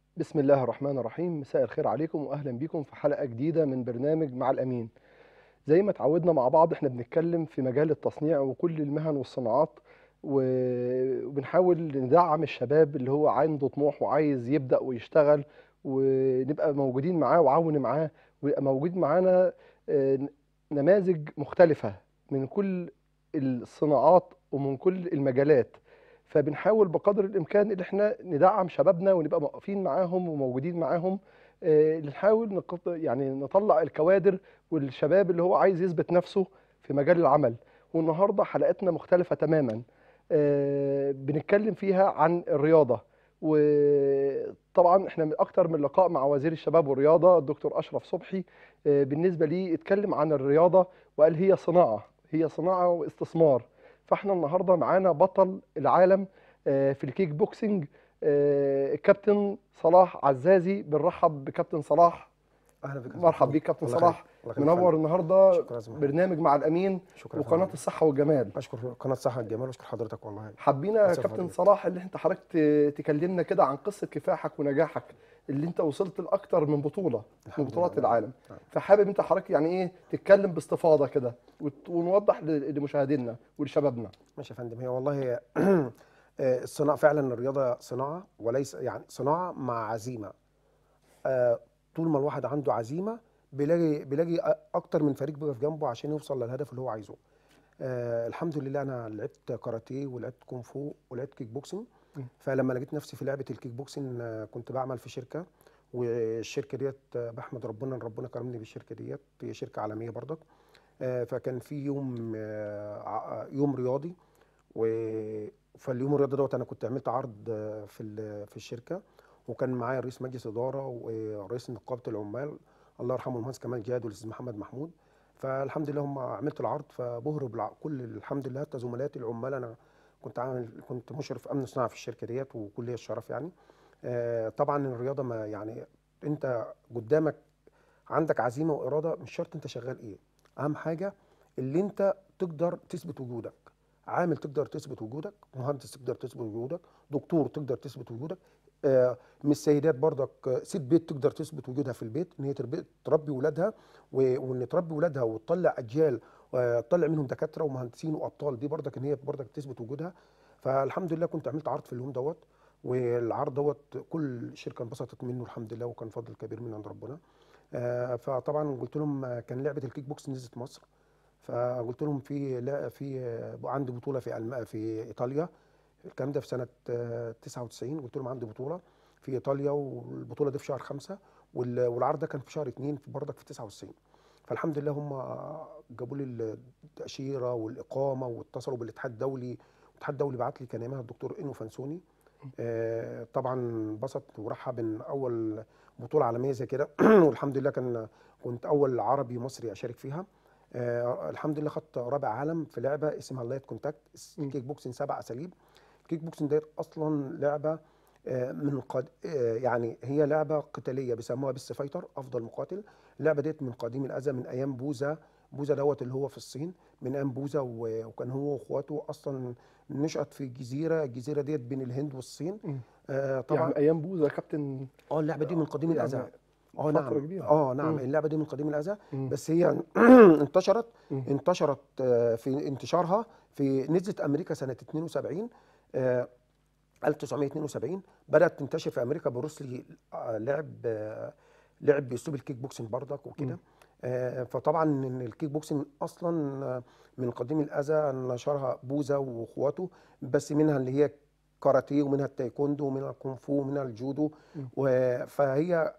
بسم الله الرحمن الرحيم. مساء الخير عليكم واهلا بكم في حلقة جديدة من برنامج مع الامين. زي ما اتعودنا مع بعض احنا بنتكلم في مجال التصنيع وكل المهن والصناعات، وبنحاول ندعم الشباب اللي هو عنده طموح وعايز يبدأ ويشتغل، ونبقى موجودين معاه وعاون معاه، ويبقى موجود معانا آه، نماذج مختلفة من كل الصناعات ومن كل المجالات. فبنحاول بقدر الإمكان إن احنا ندعم شبابنا ونبقى واقفين معاهم وموجودين معاهم. نحاول يعني نطلع الكوادر والشباب اللي هو عايز يثبت نفسه في مجال العمل. والنهارده حلقتنا مختلفة تماما، بنتكلم فيها عن الرياضة. وطبعا احنا من اكتر من لقاء مع وزير الشباب والرياضة الدكتور اشرف صبحي، بالنسبة لي اتكلم عن الرياضة وقال هي صناعة، هي صناعة واستثمار. فاحنا النهارده معانا بطل العالم في الكيك بوكسينج، الكابتن صلاح عزازي. بنرحب بكابتن صلاح. اهلا بك يا استاذ مرحب محمد. بيك كابتن الله يخليك، صلاح. الله يخليك يا فندم. منور النهارده شكرا يا استاذ محمد. برنامج مع الامين شكرا يا وقناه فندم. الصحه والجمال. اشكر قناه صحه الجمال واشكر حضرتك والله. حبينا يا اسف كابتن عليك. صلاح اللي انت حضرتك تكلمنا كده عن قصه كفاحك ونجاحك، اللي انت وصلت لاكتر من بطوله من الحمد لله. بطولات نعم. العالم. نعم. فحابب انت حضرتك يعني ايه تتكلم باستفاضه كده ونوضح لمشاهدينا ولشبابنا. ماشي يا فندم. هي والله الصناعه فعلا، الرياضه صناعه وليس يعني صناعه مع عزيمه. طول ما الواحد عنده عزيمه بيلاقي اكتر من فريق بيقف جنبه عشان يوصل للهدف اللي هو عايزه. الحمد لله انا لعبت كاراتيه ولعبت كونغ فو ولعبت كيك بوكسنج. فلما لقيت نفسي في لعبه الكيك بوكسنج كنت بعمل في شركه، والشركه ديت بحمد ربنا ان ربنا كرمني بالشركه ديت، هي شركه عالميه برضك. فكان في يوم يوم رياضي، فاليوم الرياضي دوت انا كنت عملت عرض في الشركه، وكان معايا رئيس مجلس اداره ورئيس نقابه العمال الله يرحمه المهندس كمال جاد والاستاذ محمد محمود. فالحمد لله هم عملت العرض، فبهروا كل الحمد لله حتى زملائي العمال. انا كنت مشرف امن صناعه في الشركه ديت وكليه الشرف يعني. طبعا الرياضه ما يعني انت قدامك عندك عزيمه واراده، مش شرط انت شغال ايه، اهم حاجه اللي انت تقدر تثبت وجودك. عامل تقدر تثبت وجودك، مهندس تقدر تثبت وجودك، دكتور تقدر تثبت وجودك. من السيدات برضك ست بيت تقدر تثبت وجودها في البيت، ان هي تربي ولادها، وان تربي ولادها وتطلع اجيال، تطلع منهم دكاتره ومهندسين وابطال، دي برضك ان هي برضك تثبت وجودها. فالحمد لله كنت عملت عرض في اليوم دوت، والعرض دوت كل شركه انبسطت منه الحمد لله، وكان فضل كبير من عند ربنا. فطبعا قلت لهم كان لعبه الكيك بوكس نزلت مصر، فقلت لهم في لا في عندي بطوله في ايطاليا. الكلام ده في سنه 99. قلت لهم عندي بطوله في ايطاليا، والبطوله دي في شهر 5، والعرض ده كان في شهر 2 في برضك في 99. فالحمد لله هم جابوا لي التاشيره والاقامه، واتصلوا بالاتحاد الدولي. الاتحاد الدولي بعت لي كان ايامها الدكتور انو فانسوني. طبعا انبسط ورحب ان اول بطوله عالميه زي كده والحمد لله كنت اول عربي مصري اشارك فيها. الحمد لله خدت رابع عالم في لعبه اسمها اللايت كونتاكت كيك بوكسنج 7 اساليب. الكيك بوكسنج ديت اصلا لعبه يعني هي لعبه قتاليه بيسموها بيست فايتر، افضل مقاتل. اللعبه ديت من قديم الازل، من ايام بوذا. بوذا دوت اللي هو في الصين، من ايام بوذا، وكان هو واخواته اصلا نشأت في الجزيره ديت بين الهند والصين. طبعا. يعني ايام بوذا يا كابتن؟ اللعبه دي من قديم الازل. يعني فتره نعم. كبيره. نعم، مم. اللعبه دي من قديم الازل. مم. بس هي انتشرت مم. انتشرت في انتشارها نزلت امريكا سنه 72. 1972 بدات تنتشر في امريكا. بروسلي لعب باسلوب الكيك بوكسنج برضك مم. وكده. فطبعا ان الكيك بوكسنج اصلا من قديم الازل نشرها بوذا واخواته، بس منها اللي هي كاراتيه، ومنها التايكوندو، ومنها الكونغ فو، ومنها الجودو. مم. فهي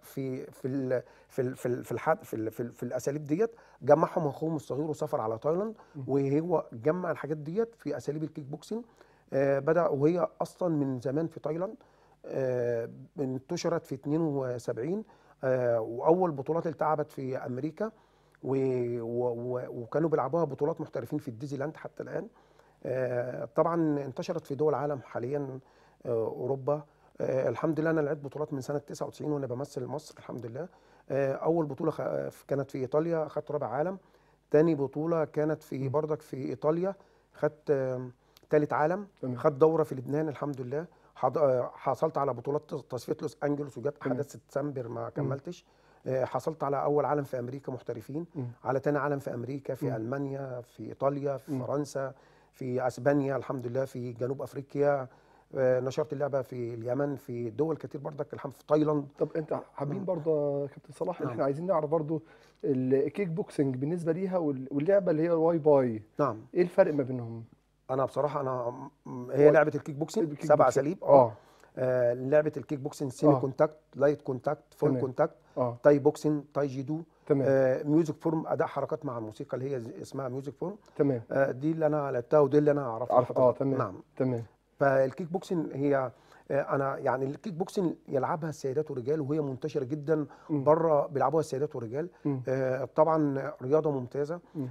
في الاساليب ديت جمعهم اخوهم الصغير وسافر على تايلاند، مم. وهو جمع الحاجات ديت في اساليب الكيك بوكسنج. بدأ وهي أصلا من زمان في تايلاند. انتشرت في 72. وأول بطولات اتلعبت في أمريكا، وكانوا بيلعبوها بطولات محترفين في الديزني لاند حتى الآن. طبعا انتشرت في دول العالم حاليا، أوروبا. الحمد لله أنا لعبت بطولات من سنة 99 وأنا بمثل مصر الحمد لله. أول بطولة كانت في إيطاليا، خدت رابع عالم. تاني بطولة كانت في برضك في إيطاليا، خدت تالت عالم. تمام. خد دورة في لبنان الحمد لله. حصلت على بطولات تصفيه لوس انجلوس، وجت تمام. احداث سبتمبر ما مم. كملتش. حصلت على اول عالم في امريكا محترفين، مم. على تاني عالم في امريكا، في مم. المانيا، في ايطاليا، في مم. فرنسا، في اسبانيا الحمد لله، في جنوب افريقيا. نشرت اللعبه في اليمن، في دول كتير برضك الحمد، في تايلاند. طب انت حابين مم. برضه يا كابتن صلاح ان نعم. احنا عايزين نعرف برضه الكيك بوكسنج بالنسبه ليها واللعبه اللي هي الواي باي، نعم. ايه الفرق ما بينهم؟ انا بصراحه هي هو لعبه الكيك بوكسنج الكيك 7 بوكسنج اساليب. اه. لعبه الكيك بوكسنج سيمي اه كونتاكت، لايت كونتاكت، فول تمام. كونتاكت، اه تاي بوكسنج، تاي جيدو، تمام. ميوزك فورم، اداء حركات مع الموسيقى اللي هي اسمها ميوزك فورم. تمام. دي اللي انا لعبتها ودي اللي انا اعرفها عارف حضرتك. تمام. نعم. تمام. فالكيك بوكسنج هي انا يعني الكيك بوكسنج يلعبها السيدات والرجال، وهي منتشره جدا مم. بره، بيلعبوها السيدات والرجال. مم. طبعا رياضه ممتازه. مم.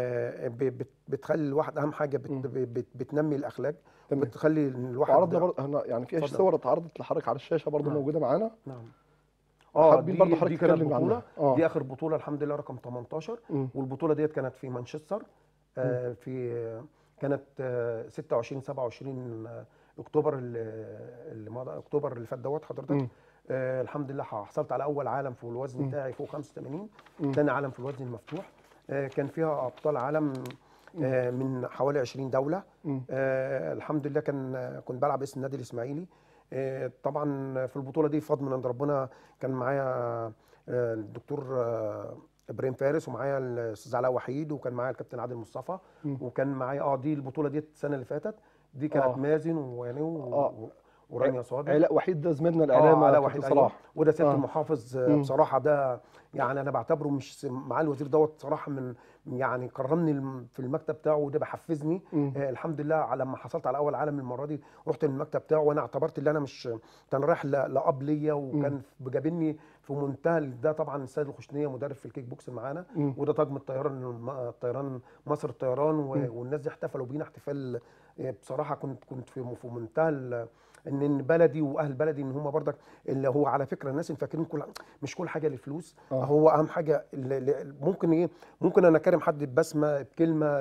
بتخلي الواحد اهم حاجه مم. بتنمي الاخلاق، تمام. بتخلي الواحد. وعرضنا برضه يعني في اتفضل. صور اتعرضت لحضرتك على الشاشه برضه نعم. موجوده معانا، نعم. حابين برضه دي حضرتك كانت تتكلم بطوله، عنها. اه. دي اخر بطوله الحمد لله رقم 18. مم. والبطوله ديت كانت في مانشستر، مم. في كانت 26 27 اكتوبر اللي مضى، اكتوبر اللي فات دوت حضرتك. مم. الحمد لله حصلت على اول عالم في الوزن مم. بتاعي فوق 85، مم. ثاني عالم في الوزن المفتوح. كان فيها ابطال عالم مم. من حوالي 20 دوله. مم. الحمد لله كنت بلعب اسم النادي الاسماعيلي. طبعا في البطوله دي فضل من عند ربنا، كان معايا الدكتور ابراهيم فارس، ومعايا الاستاذ علاء وحيد، وكان معايا الكابتن عادل مصطفى، مم. وكان معايا دي البطوله دي السنه اللي فاتت، دي كانت اه. مازن ويعني اه ورانيا صادق. علاء وحيد ده زميلنا الاعلامي يا علاء كابتن وحيد، ايوه. صلاح. وده سياده اه. المحافظ. مم. بصراحه ده يعني انا بعتبره مش مع الوزير دوت صراحه، يعني كرمني في المكتب بتاعه، وده بحفزني. مم. الحمد لله لما حصلت على اول عالم المره دي رحت للمكتب بتاعه، وانا اعتبرت ان انا مش كان رايح لاب ليا، وكان جابني في منتهى ده. طبعا السيد الخشنيه مدرب في الكيك بوكس معانا، مم. وده طاقم الطيران مصر الطيران، مم. والناس دي احتفلوا بينا احتفال. بصراحه كنت في منتهى ان بلدي واهل بلدي ان هم برضك، اللي هو على فكره الناس اللي فاكرين مش كل حاجه للفلوس. هو اهم حاجه ممكن ممكن انا اكرم حد ببسمه، بكلمه،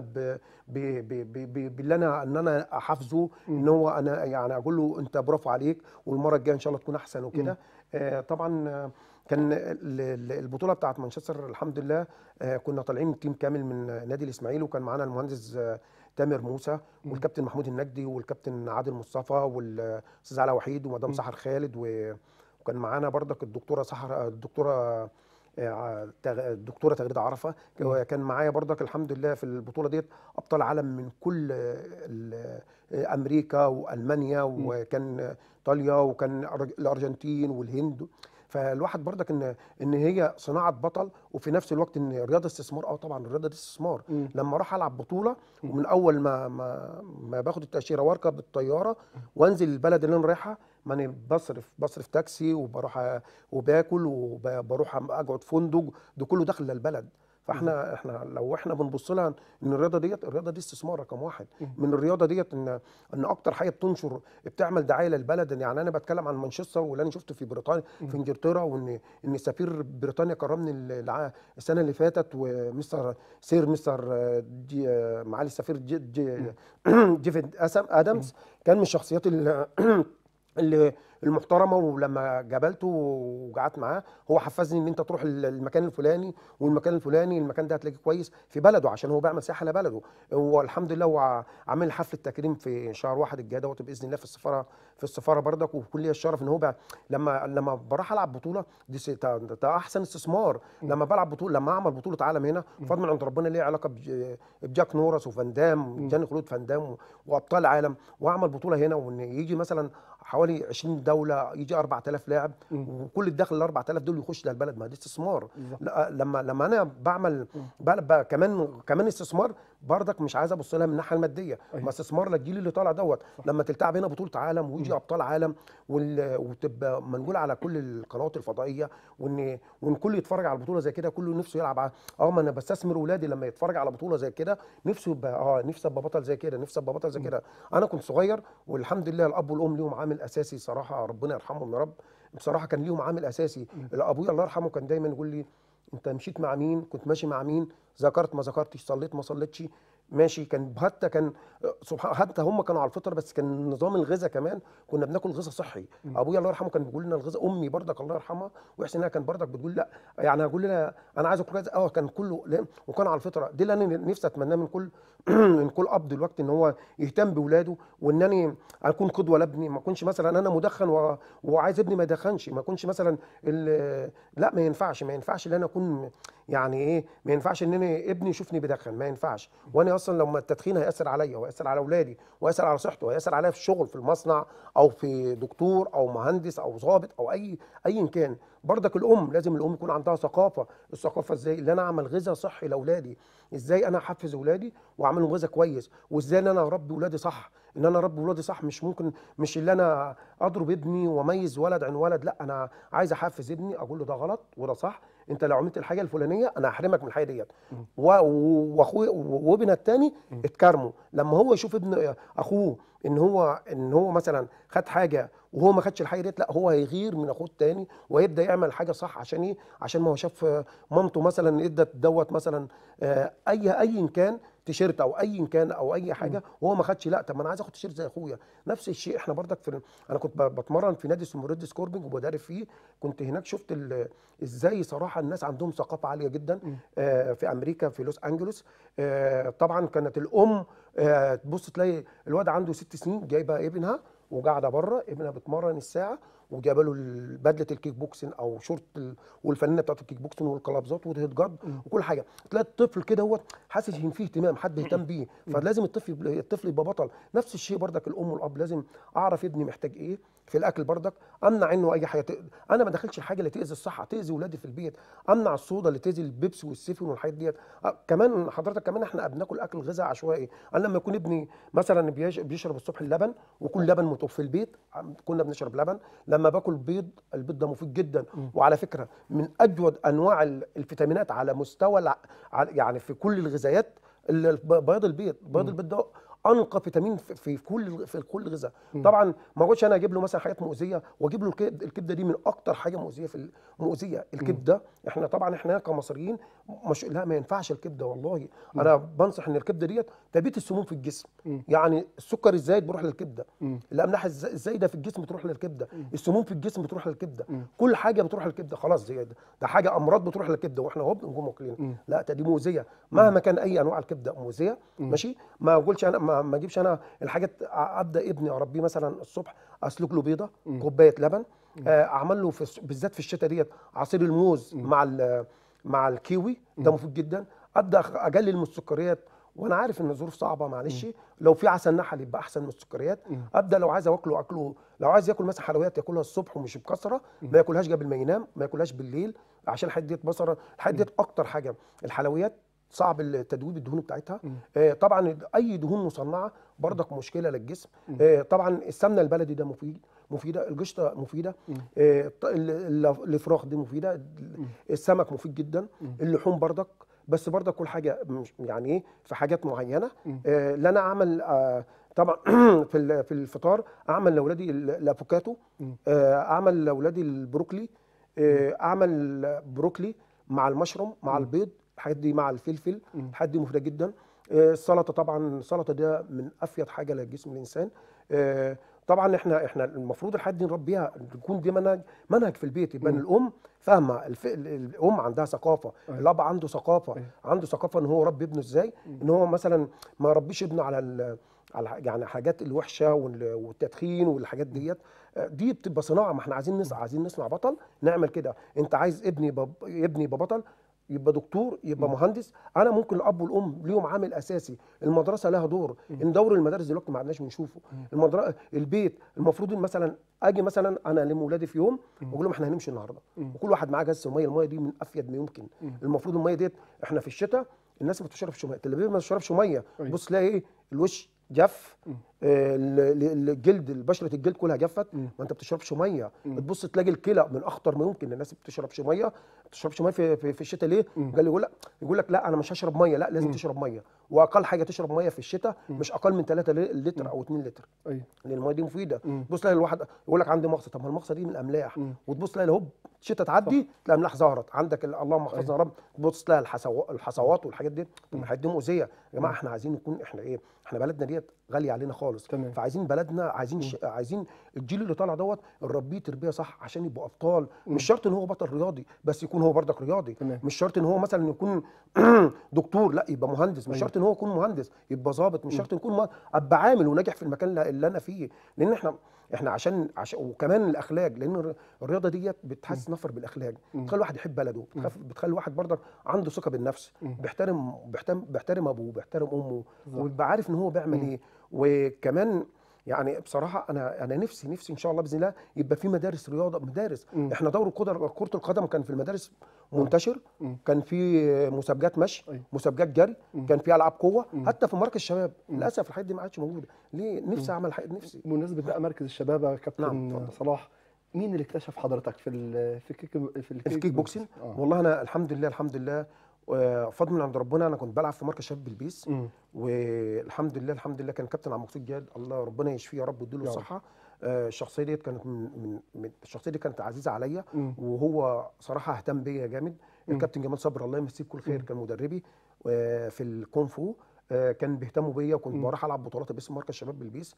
باللي انا احافظه، ان هو انا يعني اقول له انت برافو عليك، والمره الجايه ان شاء الله تكون احسن وكده. طبعا كان البطوله بتاعت مانشستر الحمد لله كنا طالعين تيم كامل من نادي الاسماعيلي، وكان معانا المهندس تامر موسى، والكابتن محمود النجدي، والكابتن عادل مصطفى، والاستاذ علاء وحيد، ومدام سحر خالد، وكان معانا برضك الدكتوره سحر، الدكتوره تغريده عرفه. كان معايا برضك الحمد لله في البطوله ديت ابطال عالم من كل امريكا والمانيا، وكان ايطاليا، وكان الارجنتين والهند. فالواحد برضك ان هي صناعه بطل، وفي نفس الوقت ان الرياضه استثمار. طبعا الرياضه دي استثمار. لما اروح العب بطوله، ومن اول ما باخد التاشيره واركب الطياره وانزل البلد اللي انا رايحها، ما انا بصرف تاكسي، وبروح وباكل، وبروح اقعد فندق، ده كله داخل للبلد. فاحنا لو احنا بنبص لها ان الرياضه دي استثمار رقم واحد. من الرياضه ديت ان اكتر حاجه بتعمل دعايه للبلد. يعني انا بتكلم عن مانشستر، واللي انا شفته في بريطانيا، في انجلترا، وان سفير بريطانيا كرمني السنه اللي فاتت، مستر معالي السفير جيفن ادمز، كان من الشخصيات اللي المحترمه. ولما قابلته وقعدت معاه، هو حفزني ان انت تروح المكان الفلاني والمكان الفلاني، المكان ده هتلاقيه كويس في بلده، عشان هو بيعمل سياحه لبلده. والحمد لله هو عامل حفله تكريم في شهر 1 الجاي دوت باذن الله في السفاره بردك، وكليه الشرف ان هو لما بروح العب بطوله دي ده احسن استثمار. لما بلعب بطوله، لما اعمل بطوله عالم هنا، فضل من عند ربنا، ليه علاقه بجاك نورس وفان دام، جاني خلود فان دام، وابطال عالم، واعمل بطوله هنا، وان يجي مثلا حوالي 20 دوله، يجي 4000 لاعب، وكل الدخل ال 4000 دول يخش للبلد. ما دي استثمار. لما انا بعمل كمان استثمار برضك، مش عايز ابص لها من الناحيه الماديه، ما استثمار للجيل اللي طالع دوت. لما تلتعب هنا بطوله عالم، ويجي ابطال عالم، وتبقى منقوله على كل القنوات الفضائيه، وان كل يتفرج على البطوله زي كده، كله نفسه يلعب. ما انا بستثمر ولادي لما يتفرج على بطوله زي كده، نفسه يبقى نفسي ابقى بطل زي كده، نفسي ابقى بطل زي كده. انا كنت صغير، والحمد لله الاب والام ليهم عامل اساسي صراحه، ربنا يرحمهم يا رب. بصراحه كان ليهم عامل اساسي. ابويا الله يرحمه كان دايما يقول لي انت مشيت مع مين، كنت ماشي مع مين، ذكرت ما ذكرتش، صليت ما صليتش، ماشي، كان سبحان، حتى هم كانوا على الفطره، بس كان نظام الغذاء كمان كنا بناكل غذاء صحي. ابويا الله يرحمه كان بيقول لنا الغذاء، امي برضك الله يرحمها ويحسن انها كان برضك بتقول لا، يعني اقول لنا انا عايز اكل كذا، كان كله وكان على الفطره. دي اللي انا نفسي اتمناه من كل من كل اب دلوقتي، ان هو يهتم باولاده، وانني اكون قدوه لابني. ما اكونش مثلا انا مدخن وعايز ابني ما يدخنش، ما اكونش مثلا لا، ما ينفعش ان انا اكون يعني ايه، ما ينفعش ان انا ابني يشوفني بدخن، ما ينفعش. وانا اصلا لما التدخين هياثر عليا وهياثر على اولادي وهياثر على صحته وهياثر عليا في الشغل في المصنع او في دكتور او مهندس او ضابط او ايا كان. برضك لازم الام يكون عندها ثقافه. الثقافه ازاي؟ اللي انا اعمل غذاء صحي لاولادي، ازاي انا احفز اولادي واعمل لهم غذاء كويس، وازاي ان انا اربي اولادي صح. ان انا اربي ولادي صح، مش ممكن مش اللي انا اضرب ابني واميز ولد عن ولد، لا، انا عايز احفز ابني، اقول له ده غلط وده صح، انت لو عملت الحاجه الفلانيه انا هحرمك من الحاجه ديت. واخويا وابنها الثاني اتكرموا لما هو يشوف ابن اخوه ان هو مثلا خد حاجه وهو ما خدش الحاجه ديت، لا، هو هيغير من اخوه الثاني ويبدا يعمل حاجه صح. عشان ايه؟ عشان ما هو شاف مامته مثلا ادت دوت مثلا ايا كان تيشيرت او ايا كان او اي حاجه وهو ما خدش، لا، طب ما انا عايز اخد تيشيرت زي اخويا. نفس الشيء احنا برضك انا كنت بتمرن في نادي اسمه ريد سكوربنج وبدرب فيه. كنت هناك شفت ازاي صراحه الناس عندهم ثقافه عاليه جدا في امريكا في لوس انجلوس. طبعا كانت الام تبص تلاقي الواد عنده 6 سنين جايبه ابنها وقاعده بره، ابنها بتمرن الساعه وجايبه له بدله الكيك بوكسين او شورت والفانله بتاعت الكيك بوكسين والقلابزات والهيد جارد وكل حاجه. تلاقي الطفل كده هو حاسس ان فيه اهتمام، حد بيهتم بيه، فلازم الطفل يبقى بطل. نفس الشيء برضك الام والاب، لازم اعرف ابني محتاج ايه في الاكل، برضك امنع انه اي حاجه انا ما دخلش الحاجه اللي تاذي الصحه، تاذي ولادي في البيت، امنع الصودا اللي تاذي البيبسي والسيفون والحاجات ديت. كمان حضرتك كمان احنا بناكل اكل غذاء عشوائي. انا لما يكون ابني مثلا بيشرب الصبح اللبن ويكون لبن مطوب في البيت، كنا بنشرب لبن. لما باكل بيض، البيض ده مفيد جدا، وعلى فكره من اجود انواع الفيتامينات على مستوى يعني في كل الغذايات بياض البيض. بياض البيض ده انقى فيتامين في كل غذاء. طبعا ما اقولش انا اجيب له مثلا حاجات مؤذيه واجيب له الكبده دي من اكتر حاجه مؤذيه مؤذيه الكبده. احنا كمصريين مش، لا، ما ينفعش الكبده والله. انا بنصح ان الكبده ديت تبيت السموم في الجسم. يعني السكر الزايد بيروح للكبده، الاملاح الزايده في الجسم بتروح للكبده، السموم في الجسم بتروح للكبده، كل حاجه بتروح للكبده. خلاص ده حاجه امراض بتروح للكبده واحنا بنقوم واكلين. لا، دي مؤذيه مهما كان. اي انواع الكبده مؤذيه، ماشي. ما اقولش انا ما اجيبش انا الحاجات. ابدا ابني اربيه مثلا الصبح اسلق له بيضه، كوبايه لبن، اعمل له بالذات في الشتاء ديت عصير الموز مع الكيوي، ده مفيد جدا. ابدا اقلل من السكريات، وانا عارف ان الظروف صعبه، معلش. لو في عسل نحل يبقى احسن من السكريات. ابدا لو عايز اكله، لو عايز ياكل مثلا حلويات ياكلها الصبح ومش بكثره، ما ياكلهاش قبل ما ينام، ما ياكلهاش بالليل، عشان الحاجات ديت الحاجات ديت اكتر حاجه. الحلويات صعب التدويب الدهون بتاعتها. طبعا اي دهون مصنعه برضك مشكله للجسم. طبعا السمنه البلدي ده مفيده، القشطه مفيده، الفراخ دي مفيده، السمك مفيد جدا، اللحوم برضك. بس برضك كل حاجه يعني ايه في حاجات معينه. اللي انا اعمل طبعا في الفطار اعمل لاولادي الافوكاتو، اعمل لاولادي البروكلي، اعمل بروكلي مع المشروم مع البيض، الحاجات دي مع الفلفل، الحاجات دي مفيده جدا. السلطه، طبعا السلطه ده من افيد حاجه لجسم الانسان. طبعا احنا المفروض الحاجات دي نربيها، تكون دي منهج في البيت، يبقى الام فاهمه، الام عندها ثقافه، الاب عنده ثقافه، عنده ثقافه ان هو يربي ابنه ازاي، ان هو مثلا ما يربيش ابنه على يعني حاجات الوحشه والتدخين والحاجات ديت. دي بتبقى صناعه. ما احنا عايزين نصنع بطل، نعمل كده. انت عايز ابني يبقى بطل، يبقى دكتور، يبقى مهندس. انا ممكن الاب والام ليهم عامل اساسي، المدرسه لها دور. ان دور المدارس دلوقتي ما عدناش بنشوفه. البيت المفروض مثلا اجي مثلا انا الم ولادي في يوم واقول لهم احنا هنمشي النهارده، وكل واحد معاه جس ميه. الميه دي من افيد ما يمكن. المفروض الميه ديت، احنا في الشتاء الناس ما بتشربش ميه، اللي ما بيشربش ميه بص تلاقي ايه، الوش جف، الجلد، بشره الجلد كلها جفت، مم. ما انت بتشربش ميه. مم. تبص تلاقي الكلى من اخطر ما يمكن. الناس بتشربش ميه، في الشتاء ليه؟ مم. قال لي يقول لك لا انا مش هشرب ميه، لا لازم مم. تشرب ميه، واقل حاجه تشرب ميه في الشتاء مم. مش اقل من 3 لتر مم. او 2 لتر، ايوه. لان الميه دي مفيده. مم. تبص تلاقي الواحد يقول لك عندي مغص، طب ما المغصه دي من الاملاح، مم. وتبص تلاقي هوب الشتاء صح. تعدي تلاقي الاملاح ظهرت عندك، اللهم احفظنا يا ايوه. رب. تبص تلاقي الحصوات والحاجات دي، طب ما مم. الحاجات دي مؤذيه يا جماعه. مم. احنا عايزين نكون احنا ايه، احنا بلدنا ديت غاليه علينا خالص، تمام. فعايزين بلدنا، مم. عايزين الجيل اللي طالع دوت نربيه تربيه صح عشان يبقوا ابطال. مم. مش شرط ان هو بطل رياضي بس يكون هو برضك رياضي، تمام. مش شرط ان هو مثلا يكون دكتور لا يبقى مهندس، مش ايوه. شرط ان هو يكون مهندس يبقى ظابط، مش مم. شرط يكون ابقى عامل وناجح في المكان اللي انا فيه. لان احنا عشان وكمان الاخلاق، لان الرياضه ديت مم. بتحسس نفر بالاخلاق، مم. بتخلي الواحد يحب بلده، مم. بتخلي الواحد برضك عنده ثقه بالنفس، مم. بيحترم ابوه، بيحترم امه، بالظبط. ويبقى عارف ان هو بيعمل مم. ايه. وكمان يعني بصراحه انا نفسي ان شاء الله باذن الله يبقى في مدارس رياضه، مدارس. مم. احنا دوري كره القدم كان في المدارس اه. منتشر، مم. كان في مسابقات مشي، ايوه. مسابقات جري، مم. كان في العاب قوه، مم. حتى في مركز الشباب. مم. للاسف الحاجات دي ما عادش موجوده. ليه؟ نفسي مم. اعمل حاجه، نفسي. بمناسبة بقى مركز الشباب يا نعم كابتن اتفضل. صلاح، مين اللي اكتشف حضرتك في الكيك الكيك بوكسing، بوكس؟ اه. والله انا الحمد لله فضل من عند ربنا. انا كنت بلعب في مركز شباب بالبيس، مم. الحمد لله كان كابتن عبد المقصود جاد، الله ربنا يشفيه يا رب ويديله يا رب. الصحه. الشخصيه ديت كانت الشخصيه دي كانت عزيزه عليا، مم. وهو صراحه اهتم بيا جامد. مم. الكابتن جمال صبري الله يمسيه بكل خير مم. كان مدربي في الكونغ فو. كان بيهتموا بيا، وكنت مم. بروح العب بطولات باسم مركز شباب بالبيس.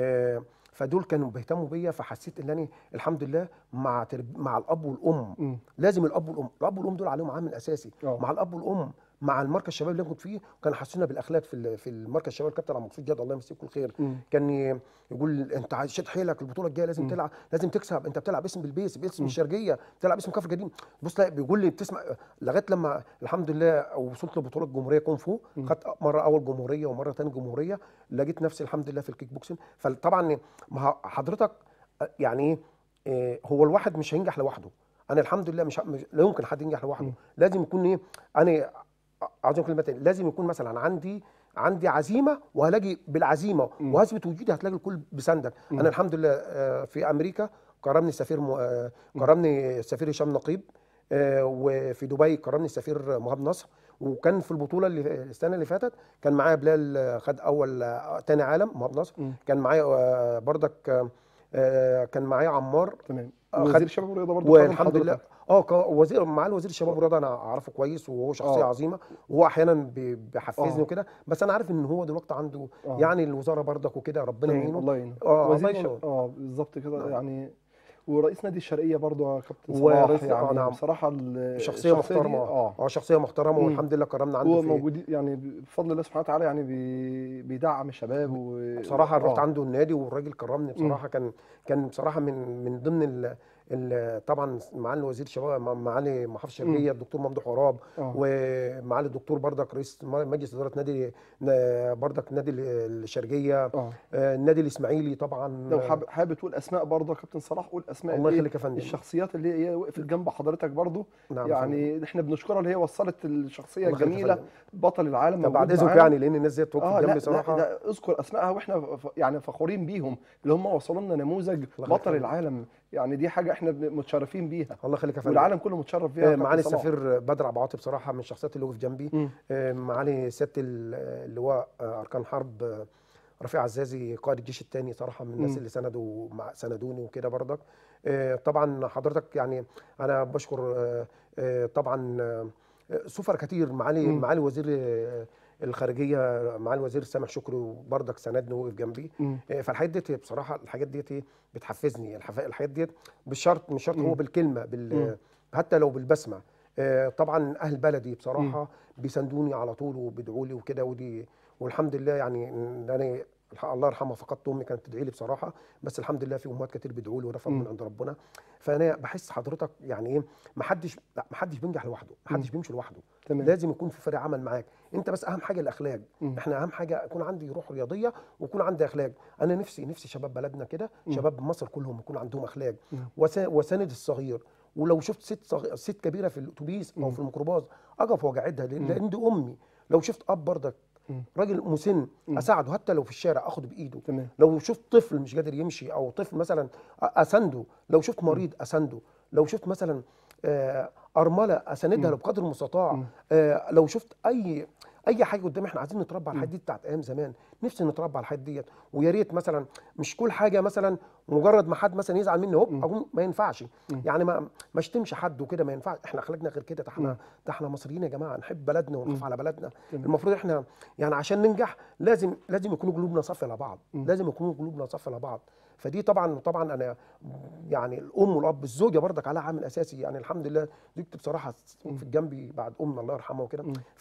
فدول كانوا بيهتموا بيا، فحسيت ان انا الحمد لله مع الاب والام. مم. لازم الاب والام دول عليهم عامل اساسي. اه. مع الاب والام، مع المركز الشباب اللي أنا كنت فيه، كان حسنا بالاخلاق في المركز الشباب. الكابتن عبد المقصود جاد الله يمسيه كل خير مم. كان يقول انت عايز شد حيلك، البطوله الجايه لازم مم. تلعب، لازم تكسب، انت بتلعب اسم بالبيس، باسم مم. الشرقيه، بتلعب اسم كفر قديم. بص لا بيقول لي بتسمع لغايه لما الحمد لله وصلت لبطوله جمهوريه كونغ فو، مم. خدت مره اول جمهوريه ومره ثاني جمهوريه، لقيت نفسي الحمد لله في الكيك بوكسنج. فطبعا ما حضرتك يعني هو الواحد مش هينجح لوحده. انا الحمد لله لا يمكن حد ينجح لوحده. مم. لازم يكون انا عاوز كلمه تاني، لازم يكون مثلا عندي عزيمه، وهلاقي بالعزيمه مم. وهثبت وجودي هتلاقي الكل بسندك. مم. انا الحمد لله في امريكا كرمني السفير مم. كرمني السفير هشام نقيب، وفي دبي كرمني السفير مهاب نصر. وكان في البطوله السنه اللي فاتت كان معايا بلال، خد اول تاني عالم مهاب نصر. مم. كان معايا برضك كان معايا عمار، تمام. خد. وزير الشباب والرياضه برضه خدم والحمد لله حضرتك. وزير مع الوزير الشباب والرياضه انا اعرفه كويس، وهو شخصيه اه. عظيمه، وهو احيانا بيحفزني اه. وكده. بس انا عارف ان هو دلوقتي عنده اه. يعني الوزاره برضك وكده، ربنا تمام. يعينه. الله يعينه. الله وزير يعينه. بالظبط كده نعم. يعني. ورئيس نادي الشرقيه برضه يا كابتن صلاح، ورئيس يعني نعم، بصراحه شخصيه الشخصيه دي محترمه، اه. شخصيه محترمه، مم. والحمد لله كرمنا عنده هو في. موجود يعني بفضل الله سبحانه وتعالى، يعني بيدعم الشباب بصراحه رحت اه. عنده النادي والراجل كرمني مم. بصراحه. كان بصراحه من ضمن طبعا معالي وزير الشباب، معالي محافظ مم. الشرقيه الدكتور ممدوح غراب، اه. ومعالي الدكتور برضك رئيس مجلس اداره نادي برضك نادي الشرقيه، اه. النادي الاسماعيلي طبعا. لو حابب تقول اسماء برضه يا كابتن صلاح، قول اسماء الله الايه، يخليك يا فندم. الشخصيات اللي هي وقفت جنب حضرتك برضه. نعم يا فندم. يعني احنا بنشكرها اللي هي وصلت الشخصيه الله يخليك يا الجميله، فندم. بطل العالم طب بعد موجود اذنك معانا. يعني، لان الناس ديت وقفت اه. جنبي لا صراحه. لا اذكر اسمائها، واحنا يعني فخورين بيهم، اللي هم وصلوا لنا نموذج الله يخليك بطل يا فندم. العالم. يعني دي حاجه احنا متشرفين بيها، الله يخليك يا فندم. والعالم كله متشرف بيها يا كابتن معالي صلاح. السفير بدر عبد العاطي بصراحه من الشخصيات اللي وقف جنبي. مم. معالي سياده اللواء اركان حرب رفيع عزازي قائد الجيش الثاني، صراحه من الناس مم. اللي سندوني وكده برضك. طبعا حضرتك يعني انا بشكر طبعا سفر كتير، مم. معالي وزير الخارجيه، معالي الوزير سامح شكري وبرضك سندني ووقف جنبي. مم. فالحاجات ديت بصراحه، الحاجات ديت بتحفزني. الحاجات ديت مش شرط هو مم. بالكلمه مم. حتى لو بالبسمه. طبعا اهل بلدي مم. بصراحه بيساندوني على طول وبيدعوا لي وكده، والحمد لله يعني إن انا الله يرحمها فقدت امي كانت تدعي لي بصراحه، بس الحمد لله في امهات كتير بيدعوا لي، وده فضل مم. من عند ربنا. فانا بحس حضرتك يعني ايه، ما حدش بينجح لوحده، ما مم. حدش بيمشي لوحده. تمام. لازم يكون في فريق عمل معاك انت، بس اهم حاجه الاخلاق. مم. احنا اهم حاجه يكون عندي روح رياضيه ويكون عندي اخلاق. انا نفسي شباب بلدنا كده، مم. شباب مصر كلهم يكون عندهم اخلاق. مم. وساند الصغير. ولو شفت ست كبيره في الاتوبيس او مم. في الميكروباص اقف واقعدها، مم. لان دي امي. لو شفت اب برضك راجل مسن اساعده حتى لو في الشارع، اخده بايده. تمام. لو شفت طفل مش قادر يمشي او طفل مثلا اسنده، لو شفت مريض اسنده، لو شفت مثلا ارمله اساندها لو بقدر المستطاع. لو شفت اي حاجه قدامي. احنا عايزين نتربى على الحاجات دي بتاعت ايام زمان، نفسي نتربى على الحاجات ديت. ويا ريت مثلا مش كل حاجه مثلا مجرد ما حد مثلا يزعل مني هوب اقوم، ما ينفعش. يعني ما اشتمش حد وكده، ما ينفعش. احنا اخلاقنا غير كده. ده احنا مصريين يا جماعه، نحب بلدنا ونخاف على بلدنا. المفروض احنا يعني عشان ننجح لازم يكونوا قلوبنا صافيه لبعض، لازم يكونوا قلوبنا صافيه لبعض. فدي طبعا انا يعني الام والاب، الزوجه برضك عليها عامل اساسي. يعني الحمد لله زوجتي بصراحه في جنبي بعد امي الله يرحمها وكده.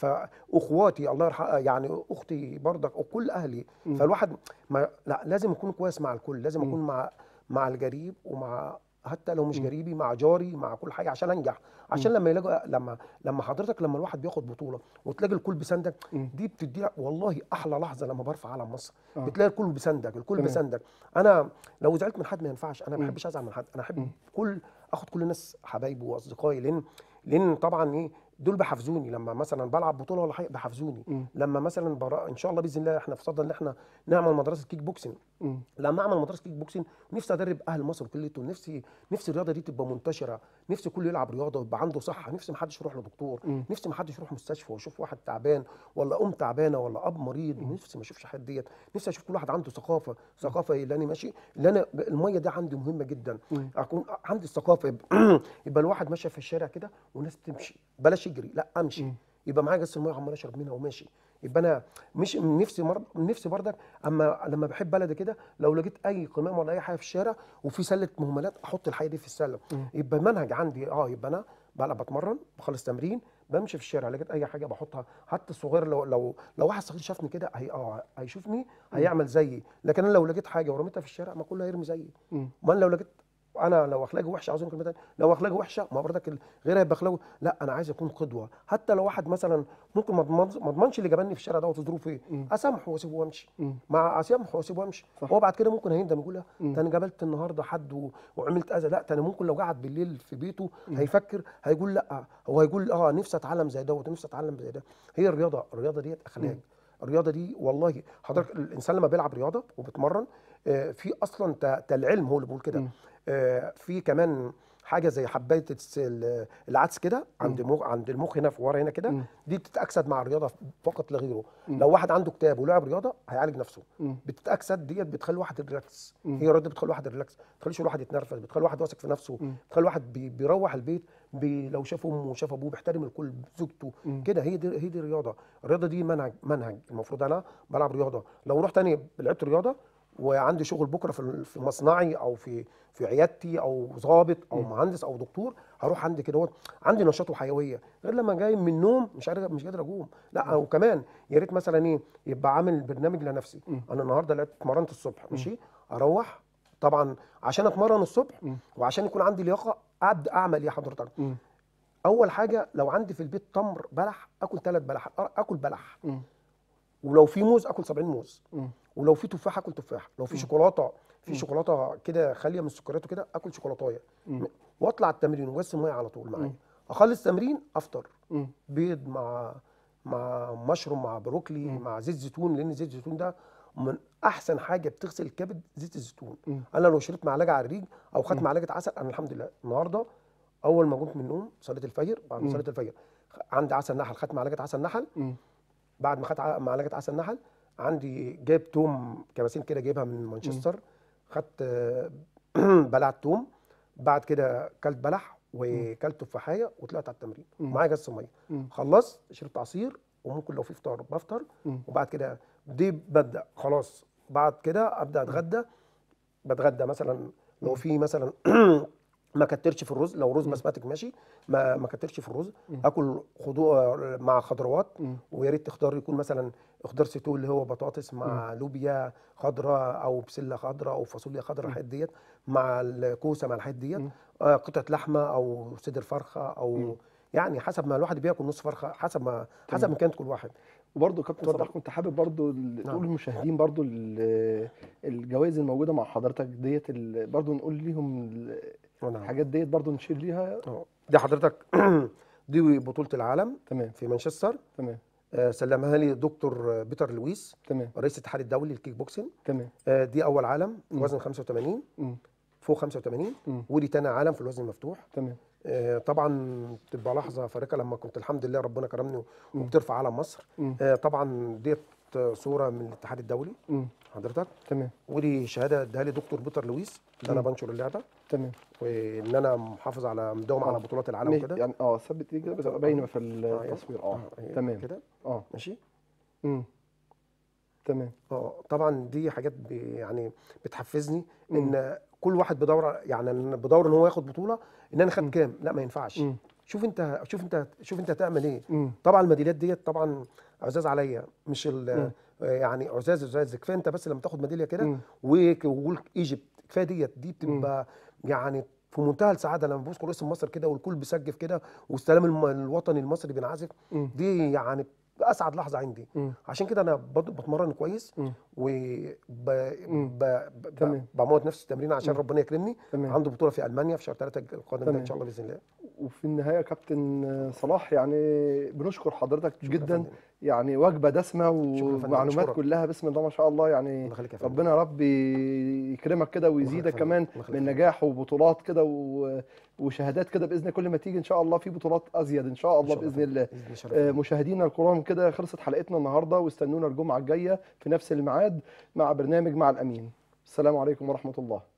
فاخواتي الله يرحمها، يعني اختي برضك وكل اهلي. فالواحد لا لازم يكون كويس مع الكل، لازم اكون مع الجريب، ومع حتى لو مش جريبي، مع جاري، مع كل حاجه عشان انجح. عشان لما يلاقوا لما حضرتك لما الواحد بياخد بطوله وتلاقي الكل بسندك، دي بتدي لك والله احلى لحظه لما برفع علم مصر. بتلاقي الكل بسندك، الكل بسندك. انا لو زعلت من حد ما ينفعش، انا ما بحبش ازعل من حد. انا احب اخد كل الناس حبايبي واصدقائي، لان طبعا ايه دول بيحفزوني. لما مثلا بلعب بطوله ولا حاجه بيحفزوني. لما مثلا ان شاء الله باذن الله احنا في صدد ان احنا نعمل مدرسه كيك بوكسنج. لما اعمل مدرسه كيك بوكسنج نفسي ادرب اهل مصر كلهم. نفسي الرياضه دي تبقى منتشره، نفسي كله يلعب رياضه ويبقى عنده صحه. نفسي ما حدش يروح لدكتور، نفسي ما حدش يروح مستشفى ويشوف واحد تعبان ولا ام تعبانه ولا اب مريض. نفسي ما اشوفش حد ديت. نفسي اشوف كل واحد عنده ثقافه اللي انا ماشي، اللي انا الميه دي عندي مهمه جدا. اكون عندي الثقافه. يبقى الواحد ماشي في الشارع كده والناس تمشي، بلاش يجري، لا امشي. يبقى معايا جس الميه عمال اشرب منها وماشي. يبقى انا مش نفسي برضك اما لما بحب بلدي كده، لو لقيت اي قمامه ولا اي حاجه في الشارع وفي سله مهملات احط الحاجه دي في السله. يبقى منهج عندي. يبقى انا بقى بتمرن، بخلص تمرين، بمشي في الشارع، لقيت اي حاجه بحطها. حتى الصغير لو واحد صغير شافني كده هيشوفني هيعمل زيي. لكن انا لو لقيت حاجه ورميتها في الشارع ما كله هيرمي زيي. ما لو لقيت انا لو اخلاقي وحشه، عاوز كلمه تانيه، لو اخلاقي وحشه ما برضك غيرها يبقى اخلاقه. لا انا عايز اكون قدوه. حتى لو واحد مثلا ممكن ما اضمنش اللي جابني في الشارع دوت ظروفه ايه، اسامحه واسيبه وامشي. مع اسامحه واسيبه وامشي. هو بعد كده ممكن هيندم يقول ده انا قابلت النهارده حد وعملت اذى. لا انا ممكن لو قعد بالليل في بيته هيفكر، هيقول لا، هو هيقول نفسي اتعلم زي دوت، نفسي اتعلم زي ده. هي الرياضه ديت اخلاق. الرياضه دي والله حضرتك الانسان لما بيلعب رياضه وبيتمرن في اصلا العلم هو اللي بيقول كده. في كمان حاجه زي حبايه العدس كده عند المخ هنا في ورا هنا كده، دي بتتاكسد مع الرياضه فقط لا غيره. لو واحد عنده اكتئاب ولعب رياضه هيعالج نفسه. بتتاكسد ديت بتخلي الواحد ريلاكس. هي الرياضه بتخلي الواحد ريلاكس، ما بتخليش الواحد يتنرفز، بتخلي الواحد واثق في نفسه، بتخلي الواحد بيروح البيت لو شاف امه وشاف ابوه بيحترم الكل، زوجته كده. هي دي الرياضه. الرياضه دي منهج. المفروض انا بلعب رياضه، لو رحت تاني لعبت رياضه وعندي شغل بكره في مصنعي او في عيادتي او ضابط او مهندس او دكتور، هروح عندي كده عندي نشاط وحيويه، غير لما جاي من النوم مش قادر اقوم. لا وكمان يا ريت مثلا ايه يبقى عامل برنامج لنفسي. انا النهارده اتمرنت الصبح ماشي، اروح طبعا عشان اتمرن الصبح وعشان يكون عندي لياقه ابدا اعمل ايه حضرتك. اول حاجه لو عندي في البيت تمر بلح اكل 3 بلح، اكل بلح. ولو في موز اكل 70 موز. ولو في تفاح اكل تفاح. لو في شوكولاته كده خاليه من السكريات وكده اكل شوكولاتايه. واطلع التمرين وبس الميه على طول معايا. اخلص تمرين افطر بيض مع مشروم مع بروكلي مع زيت زيتون، لان زيت الزيتون ده من احسن حاجه بتغسل الكبد. زيت الزيتون انا لو شربت معلقه على الريق او خدت معلقه عسل، انا الحمد لله النهارده اول ما قمت من النوم صليت الفجر، بعد ما صليت الفجر عندي عسل نحل، خدت معلقه عسل نحل. بعد ما خدت معلقه عسل نحل عندي جايب توم كباسين كده جايبها من مانشستر، خدت بلعت توم. بعد كده كلت بلح وكلت تفاحيه وطلعت على التمرين معايا جس ميه. خلصت شربت عصير، وممكن لو في فطار بفطر. وبعد كده دي ببدا خلاص. بعد كده ابدا اتغدى. بتغدى مثلا لو في مثلا ما كترش في الرز، لو رز بسمتك ماشي، ما كترش في الرز. اكل خضار مع خضروات، ويا ريت خضار يكون مثلا خضار سيتول اللي هو بطاطس مع لوبيا خضراء او بسله خضراء او فاصوليا خضراء، الحاجات ديت مع الكوسه مع الحاجات ديت. قطعه لحمه او صدر فرخه او يعني حسب ما الواحد بياكل نص فرخه، حسب ما كانت كل واحد. وبرضه كابتن صلاح كنت حابب برضه تقول للمشاهدين برضه الجوائز الموجوده مع حضرتك ديت، برضه نقول ليهم الحاجات ديت برضه نشير ليها. دي حضرتك دي بطوله العالم تمام في مانشستر. تمام سلمها لي دكتور بيتر لويس، تمام رئيس الاتحاد الدولي للكيك بوكسنج. تمام. دي اول عالم في مم. وزن 85 مم. فوق 85، مم. ودي تاني عالم في الوزن المفتوح. تمام. طبعا تبقى لحظه فارقه لما كنت الحمد لله ربنا كرمني مم. وبترفع علم مصر. مم. طبعا ديت صوره من الاتحاد الدولي مم. حضرتك، تمام ودي شهاده اداها لي دكتور بيتر لويس ان انا مم. بنشر اللعبه، تمام. وان انا محافظ على مداوم على بطولات العالم ماشي، وكده. يعني ثبت دي كده بتبقى باينه في التصوير. أهي تمام. كده اه ماشي. امم تمام. طبعا دي حاجات يعني بتحفزني مم. ان كل واحد بدور، يعني أنا بدور ان هو ياخد بطوله، ان انا مم. خدت كام، لا ما ينفعش. مم. شوف انت هتعمل ايه. مم. طبعا الميداليات ديت طبعا عزاز عليا، مش مم. يعني عزاز كفايه انت بس لما تاخد ميداليه كده مم. وقول ايجيبت كفايه دي مم. بتبقى يعني في منتهى السعاده لما بذكر اسم مصر كده والكل بيسقف كده والسلام الوطني المصري بينعزف. مم. دي يعني اسعد لحظه عندي. مم. عشان كده انا برضه بتمرن كويس مم. تمام. وبموت نفسي التمرين عشان مم. ربنا يكرمني. تمام. عنده بطوله في المانيا في شهر 3 القادم ده ان تمام. شاء الله باذن الله. وفي النهايه يا كابتن صلاح، يعني بنشكر حضرتك شكرا يا جدا، فندم. يعني وجبه دسمه شكرا يا فندم، ومعلومات بشكرك. كلها بسم الله ما شاء الله. يعني الله يخليك يا فندم. ربنا يا رب يكرمك كده الله يخليك ويزيدك يا فندم. كمان الله يخليك من يا فندم. نجاح وبطولات كده وشهادات كده باذن الله. كل ما تيجي ان شاء الله في بطولات ازيد ان شاء ان الله شاء الله باذن الله. باذن الله شرف ليا. مشاهدينا الكرام، كده خلصت حلقتنا النهارده، واستنونا الجمعه الجايه في نفس الميعاد مع برنامج مع الامين. السلام عليكم ورحمه الله.